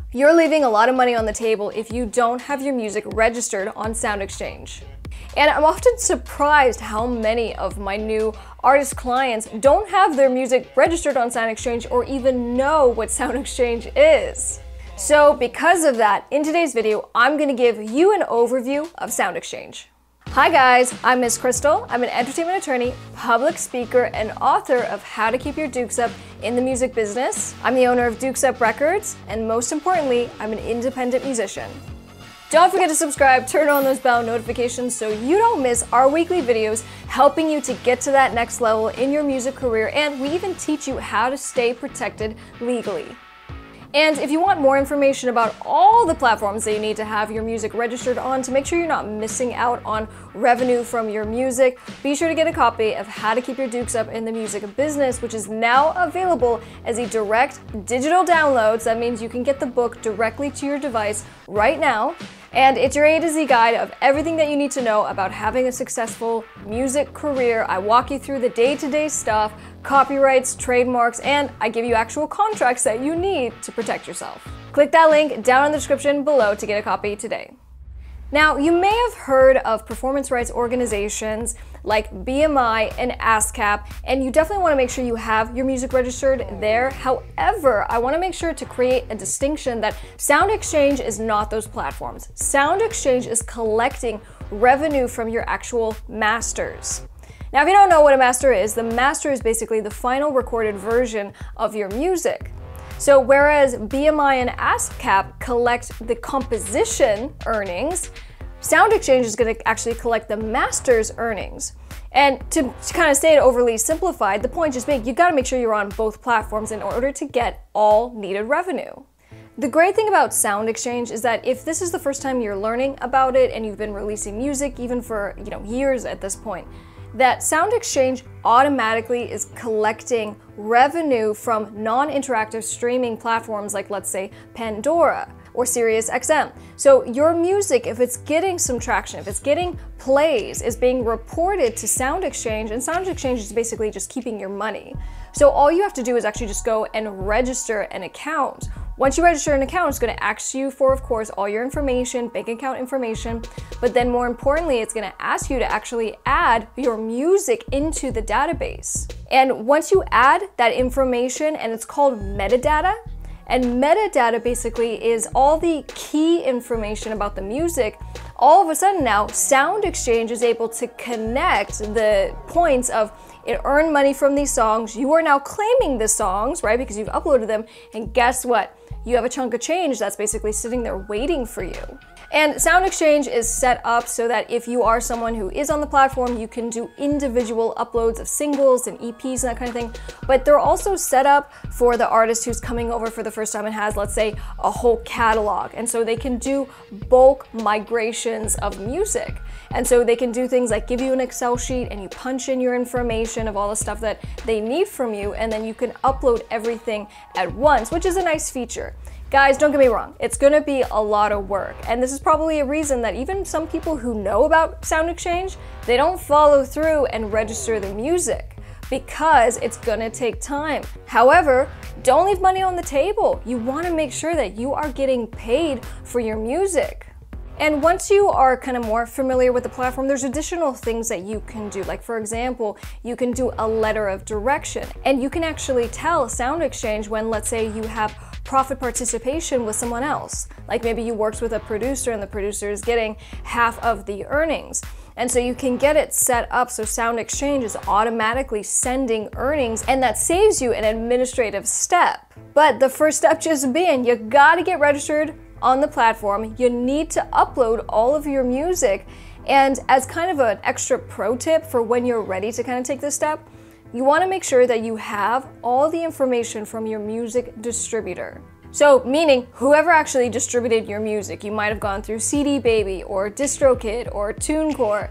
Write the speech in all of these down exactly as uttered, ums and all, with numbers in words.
You're leaving a lot of money on the table if you don't have your music registered on SoundExchange. And I'm often surprised how many of my new artist clients don't have their music registered on SoundExchange or even know what SoundExchange is. So because of that, in today's video, I'm gonna give you an overview of SoundExchange. Hi guys, I'm Miss Crystal. I'm an entertainment attorney, public speaker, and author of How to Keep Your Dukes Up in the Music Business. I'm the owner of Dukes Up Records, and most importantly, I'm an independent musician. Don't forget to subscribe, turn on those bell notifications so you don't miss our weekly videos helping you to get to that next level in your music career, and we even teach you how to stay protected legally. And if you want more information about all the platforms that you need to have your music registered on to make sure you're not missing out on revenue from your music, be sure to get a copy of How to Keep Your Dukes Up in the Music Business, which is now available as a direct digital download. So that means you can get the book directly to your device right now. And it's your A to Z guide of everything that you need to know about having a successful music career. I walk you through the day-to-day stuff, copyrights, trademarks, and I give you actual contracts that you need to protect yourself. Click that link down in the description below to get a copy today. Now, you may have heard of performance rights organizations like B M I and ASCAP, and you definitely want to make sure you have your music registered there. However, I want to make sure to create a distinction that SoundExchange is not those platforms. SoundExchange is collecting revenue from your actual masters. Now, if you don't know what a master is, the master is basically the final recorded version of your music. So whereas B M I and ASCAP collect the composition earnings, SoundExchange is going to actually collect the master's earnings. And to, to kind of say it overly simplified, the point is big. You got to make sure you're on both platforms in order to get all needed revenue. The great thing about SoundExchange is that if this is the first time you're learning about it and you've been releasing music even for, you know, years at this point, that SoundExchange automatically is collecting revenue from non-interactive streaming platforms like, let's say, Pandora or SiriusXM. So your music, if it's getting some traction, if it's getting plays, is being reported to SoundExchange, and SoundExchange is basically just keeping your money. So all you have to do is actually just go and register an account. Once you register an account, it's going to ask you for, of course, all your information, bank account information, but then more importantly, it's going to ask you to actually add your music into the database. And once you add that information, and it's called metadata, and metadata basically is all the key information about the music, all of a sudden now, SoundExchange is able to connect the points of it earned money from these songs, you are now claiming the songs, right, because you've uploaded them, and guess what? You have a chunk of change that's basically sitting there waiting for you. And SoundExchange is set up so that if you are someone who is on the platform, you can do individual uploads of singles and E Ps and that kind of thing. But they're also set up for the artist who's coming over for the first time and has, let's say, a whole catalog. And so they can do bulk migrations of music. And so they can do things like give you an Excel sheet and you punch in your information of all the stuff that they need from you, and then you can upload everything at once, which is a nice feature. Guys, don't get me wrong, it's gonna be a lot of work, and this is probably a reason that even some people who know about SoundExchange, they don't follow through and register the music because it's gonna take time. However, don't leave money on the table. You wanna make sure that you are getting paid for your music. And once you are kind of more familiar with the platform, there's additional things that you can do. Like, for example, you can do a letter of direction, and you can actually tell SoundExchange when, let's say, you have profit participation with someone else. Like maybe you worked with a producer and the producer is getting half of the earnings. And so you can get it set up so SoundExchange is automatically sending earnings, and that saves you an administrative step. But the first step just being, you gotta get registered on the platform. You need to upload all of your music. And as kind of an extra pro tip for when you're ready to kind of take this step, you want to make sure that you have all the information from your music distributor. So meaning whoever actually distributed your music, you might have gone through C D Baby or DistroKid or TuneCore.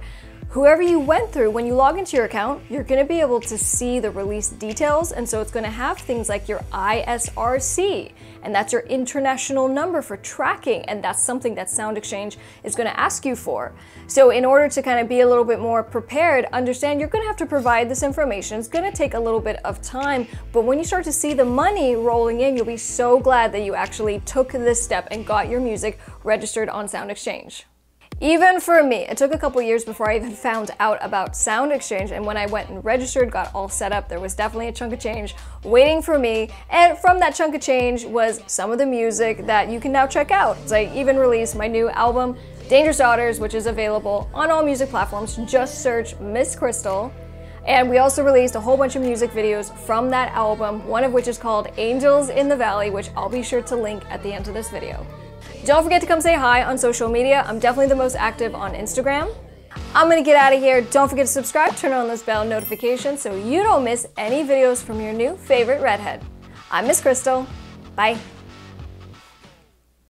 whoever you went through, when you log into your account, you're gonna be able to see the release details, and so it's gonna have things like your I S R C, and that's your international number for tracking, and that's something that SoundExchange is gonna ask you for. So in order to kind of be a little bit more prepared, understand you're gonna have to provide this information. It's gonna take a little bit of time, but when you start to see the money rolling in, you'll be so glad that you actually took this step and got your music registered on SoundExchange. Even for me, it took a couple years before I even found out about SoundExchange, and when I went and registered, got all set up, there was definitely a chunk of change waiting for me, and from that chunk of change was some of the music that you can now check out. So I even released my new album, Dangerous Daughters, which is available on all music platforms. Just search Miss Crystal. And we also released a whole bunch of music videos from that album, one of which is called Angels in the Valley, which I'll be sure to link at the end of this video. Don't forget to come say hi on social media. I'm definitely the most active on Instagram. I'm gonna get out of here. Don't forget to subscribe, turn on those bell notifications so you don't miss any videos from your new favorite redhead. I'm Miss Crystal. Bye.